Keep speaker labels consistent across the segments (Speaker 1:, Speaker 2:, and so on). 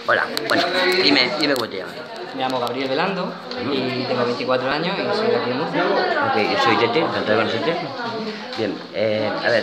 Speaker 1: Hola, bueno, dime cómo te llamas.
Speaker 2: Me llamo Gabriel Velando y tengo 24 años y soy de aquí de Murcia.
Speaker 1: Ok, yo soy Tete, encantado de conocerte. Bien, a ver,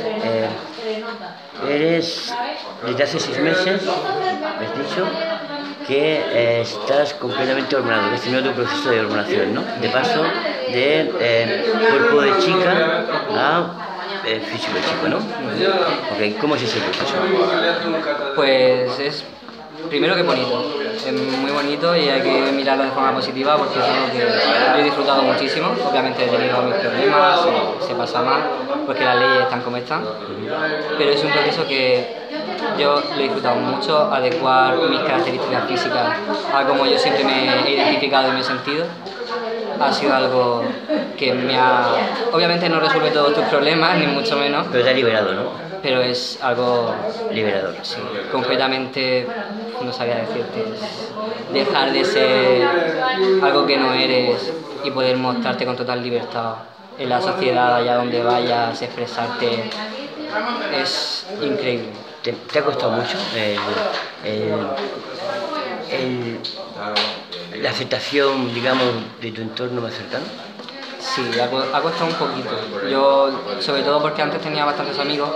Speaker 1: eres desde hace 6 meses, me has dicho, que estás completamente hormonado, que has tenido tu proceso de hormonación, ¿no? De paso de cuerpo de chica a físico de chico, ¿no? Ok, ¿cómo es ese proceso?
Speaker 2: Pues es, primero que bonito, es muy bonito y hay que mirarlo de forma positiva porque es algo que yo he disfrutado muchísimo. Obviamente he tenido mis problemas, se pasa mal, porque las leyes están como están, pero es un proceso que yo lo he disfrutado mucho. Adecuar mis características físicas a como yo siempre me he identificado y me he sentido ha sido algo que me ha... Obviamente no resuelve todos tus problemas, ni mucho menos.
Speaker 1: Pero te ha liberado, ¿no?
Speaker 2: Pero es algo...
Speaker 1: Liberador.
Speaker 2: Sí, completamente... No sabía decirte. Dejar de ser algo que no eres y poder mostrarte con total libertad en la sociedad, allá donde vayas, expresarte. Es increíble.
Speaker 1: ¿Te ha costado mucho la aceptación, digamos, de tu entorno más cercano?
Speaker 2: Sí, ha costado un poquito. Yo, sobre todo porque antes tenía bastantes amigos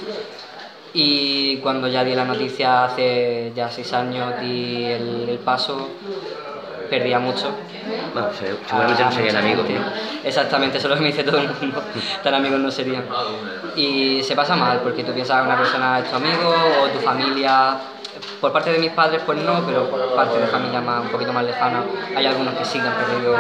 Speaker 2: y cuando ya di la noticia hace ya 6 años, di el paso, perdía mucho.
Speaker 1: Bueno, seguramente no serían amigos, ¿no?
Speaker 2: Exactamente, eso es lo que me dice todo el mundo. Tan amigos no serían. Y se pasa mal porque tú piensas que una persona es tu amigo o tu familia. Por parte de mis padres pues no, pero por parte de familia un poquito más lejana hay algunos que sí que han perdido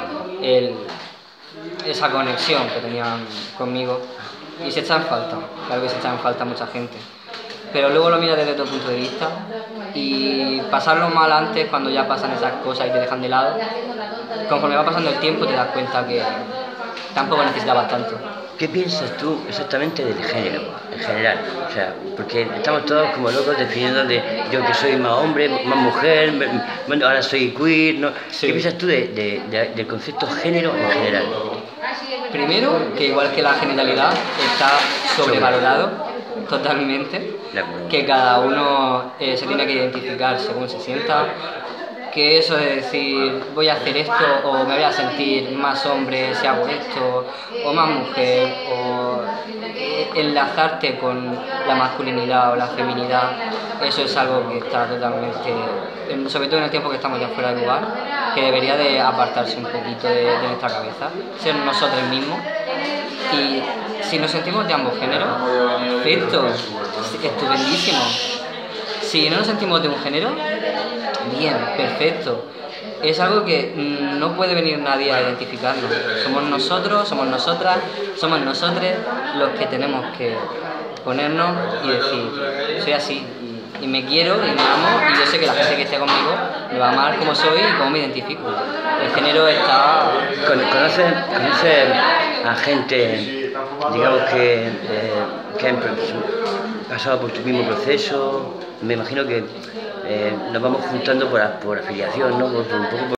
Speaker 2: esa conexión que tenían conmigo y se echa en falta, claro que se echa en falta mucha gente. Pero luego lo miras desde otro punto de vista y pasarlo mal antes, cuando ya pasan esas cosas y te dejan de lado, conforme va pasando el tiempo te das cuenta que tampoco necesitabas tanto.
Speaker 1: ¿Qué piensas tú exactamente del género, en general? O sea, porque estamos todos como locos definiendo de yo que soy más hombre, más mujer, bueno, ahora soy queer, ¿no? Sí. ¿Qué piensas tú del concepto género en general?
Speaker 2: Primero, que igual que la genitalidad está sobrevalorado totalmente, que cada uno se tiene que identificar según se sienta, que eso de decir voy a hacer esto o me voy a sentir más hombre si hago esto, o más mujer, o enlazarte con la masculinidad o la feminidad, eso es algo que está totalmente, sobre todo en el tiempo que estamos ya fuera de lugar, que debería de apartarse un poquito de nuestra cabeza, ser nosotros mismos. Y si nos sentimos de ambos géneros, perfecto, estupendísimo. Si no nos sentimos de un género, bien, perfecto. Es algo que no puede venir nadie a identificarnos. Somos nosotros, somos nosotras, somos nosotres los que tenemos que ponernos y decir, soy así y me quiero y me amo y yo sé que la gente que esté conmigo me va a amar como soy y como me identifico. El género está...
Speaker 1: ¿Conoces a gente, digamos, que han pasado por tu mismo proceso? Me imagino que nos vamos juntando por afiliación, ¿no? Un poco